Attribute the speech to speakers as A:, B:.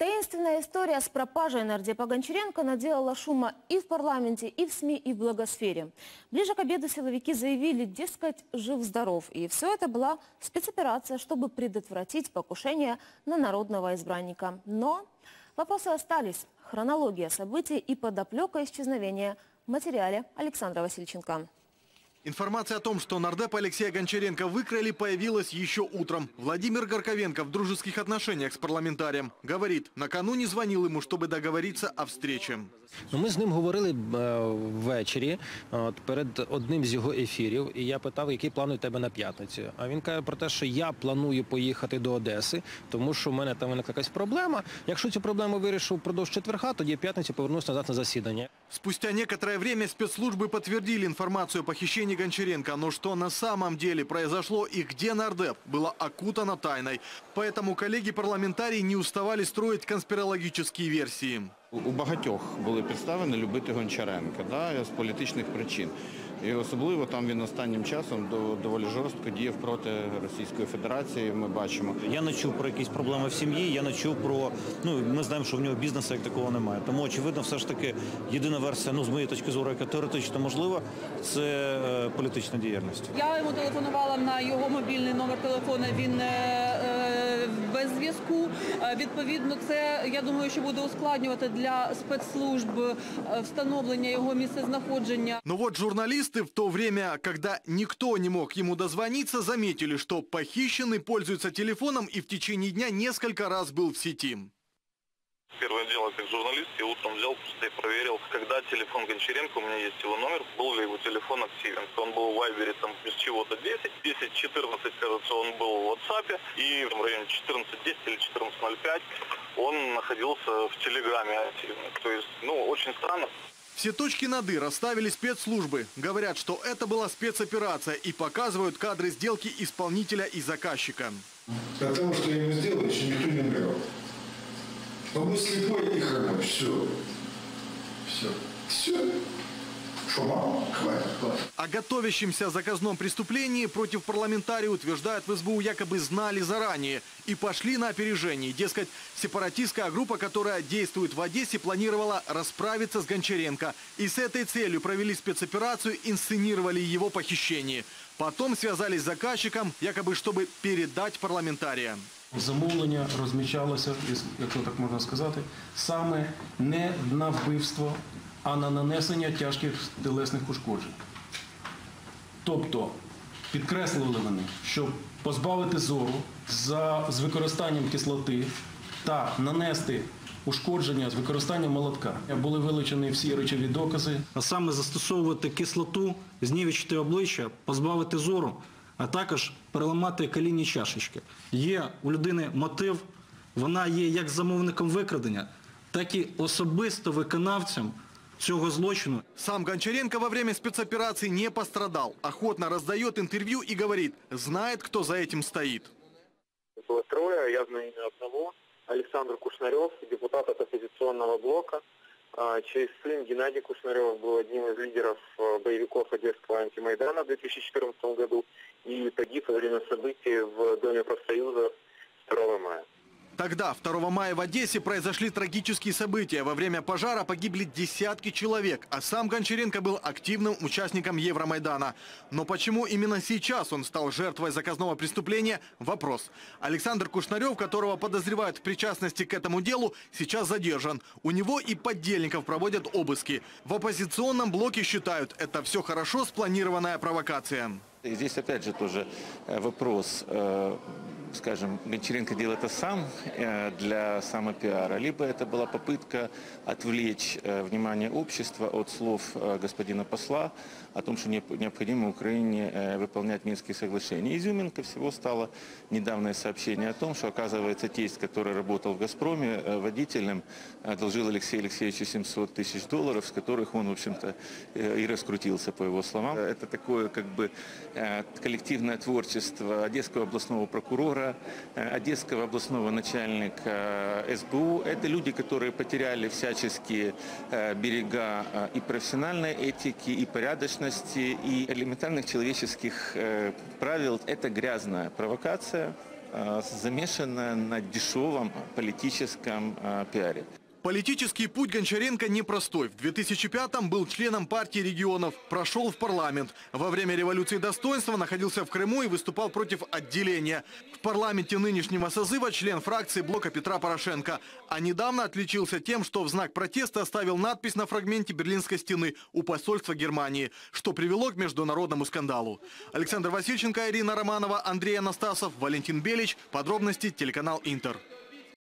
A: Таинственная история с пропажей нардепа Гончаренко наделала шума и в парламенте, и в СМИ, и в блогосфере. Ближе к обеду силовики заявили, дескать, жив-здоров. И все это была спецоперация, чтобы предотвратить покушение на народного избранника. Но вопросы остались. Хронология событий и подоплека исчезновения в материале Александра Васильченко.
B: Информация о том, что нардепа Алексея Гончаренко выкрали, появилась еще утром. Владимир Горковенко в дружеских отношениях с парламентарием. Говорит, накануне звонил ему, чтобы договориться о встрече.
C: Ми з ним говорили ввечері, перед одним з його ефірів, і я питав, які плани у тебе на п'ятницю. А він каже про те, що я планую поїхати до Одеси, тому що в мене там виникла якась проблема. Якщо цю проблему вирішу впродовж четверга, тоді в п'ятницю повернусь назад на засідання.
B: Спустя некоторое время спецслужбы подтвердили информацию о похищении Гончаренко, но что на самом деле произошло и где нардеп, было окутано тайной. Поэтому коллеги-парламентарии не уставали строить конспирологические версии.
D: У багатьох були підстави любити Гончаренка з політичних причин. І особливо там він останнім часом доволі жорстко діяв проти Російської Федерації, ми бачимо.
E: Я не чув про якісь проблеми в сім'ї, я не чув про, ми знаємо, що в нього бізнесу як такого немає. Тому, очевидно, все ж таки єдина версія, з моєї точки зору, яка теоретично можлива, це політична діяльність.
F: Я йому телефонувала на його мобільний номер телефону, він без зв'язку. Відповідно, це, я думаю, що буде ускладнювати для спецслужб встановлення його місцезнаходження.
B: Но вот журналисты в то время, когда никто не мог ему дозвониться, заметили, что похищенный пользуется телефоном и в течение дня несколько раз был в сети.
G: Первое дело, как журналист, я утром взял, просто и проверил, когда телефон Гончаренко, у меня есть его номер, был ли его телефон активен. Он был в Вайбере там без чего-то 10-14, кажется, он был в WhatsApp, и в районе 14.10 или 14.05 он находился в Телеграме активно. То есть, очень странно.
B: Все точки над «и» расставили спецслужбы. Говорят, что это была спецоперация и показывают кадры сделки исполнителя и заказчика.
H: От того, что я ему сделал, еще никто не умирал. Он был слепой и хромой. Все. Что, мало? Хватит.
B: О готовящемся заказном преступлении против парламентария утверждают в СБУ, якобы знали заранее и пошли на опережение. Дескать, сепаратистская группа, которая действует в Одессе, планировала расправиться с Гончаренко. И с этой целью провели спецоперацию, инсценировали его похищение. Потом связались с заказчиком, якобы чтобы передать парламентария.
I: Замовлення розміщалося, якщо так можна сказати, саме не на вбивство, а на нанесення тяжких тілесних ушкоджень. Тобто підкреслювали вони, що позбавити зору з використанням кислоти та нанести ушкодження з використанням молотка. Були вилучені всі речові докази.
E: А саме застосовувати кислоту, знівечити обличчя, позбавити зору, а також переламати колінні чашечки. Є у людини мотив, вона є як замовником викрадення, так і особисто виконавцем цього злочину.
B: Сам Гончаренко во время спецоперации не пострадал. Охотно раздает интервью и говорит, знает, кто за этим стоит.
J: Было трое, я знаю имя одного. Александр Кушнарев, депутат от оппозиционного блока, чей сын Геннадий Кушнарев был одним из лидеров боевиков Одесского антимайдана в 2014 году и погиб во время событий в Доме профсоюза 2 мая.
B: Тогда, 2 мая в Одессе, произошли трагические события. Во время пожара погибли десятки человек, а сам Гончаренко был активным участником Евромайдана. Но почему именно сейчас он стал жертвой заказного преступления – вопрос. Александр Кушнарев, которого подозревают в причастности к этому делу, сейчас задержан. У него и подельников проводят обыски. В оппозиционном блоке считают, это все хорошо спланированная провокация.
D: И здесь опять же тоже вопрос, скажем, Гончаренко делал это сам для самопиара, либо это была попытка отвлечь внимание общества от слов господина посла о том, что необходимо Украине выполнять Минские соглашения. Изюминкой всего стало недавнее сообщение о том, что, оказывается, тесть, который работал в «Газпроме» водителем, одолжил Алексею Алексеевичу $700 тысяч, с которых он, в общем-то, и раскрутился, по его словам. Это такое, как бы, коллективное творчество Одесского областного прокурора, Одесского областного начальника СБУ. Это люди, которые потеряли всяческие берега и профессиональной этики, и порядочности, и элементарных человеческих правил. Это грязная провокация, замешана на дешевом политическом пиаре.
B: Политический путь Гончаренко непростой. В 2005-м был членом партии регионов, прошел в парламент. Во время революции достоинства находился в Крыму и выступал против отделения. В парламенте нынешнего созыва член фракции блока Петра Порошенко. А недавно отличился тем, что в знак протеста оставил надпись на фрагменте Берлинской стены у посольства Германии, что привело к международному скандалу. Александр Васильченко, Ирина Романова, Андрей Анастасов, Валентин Белич. Подробности телеканал Интер.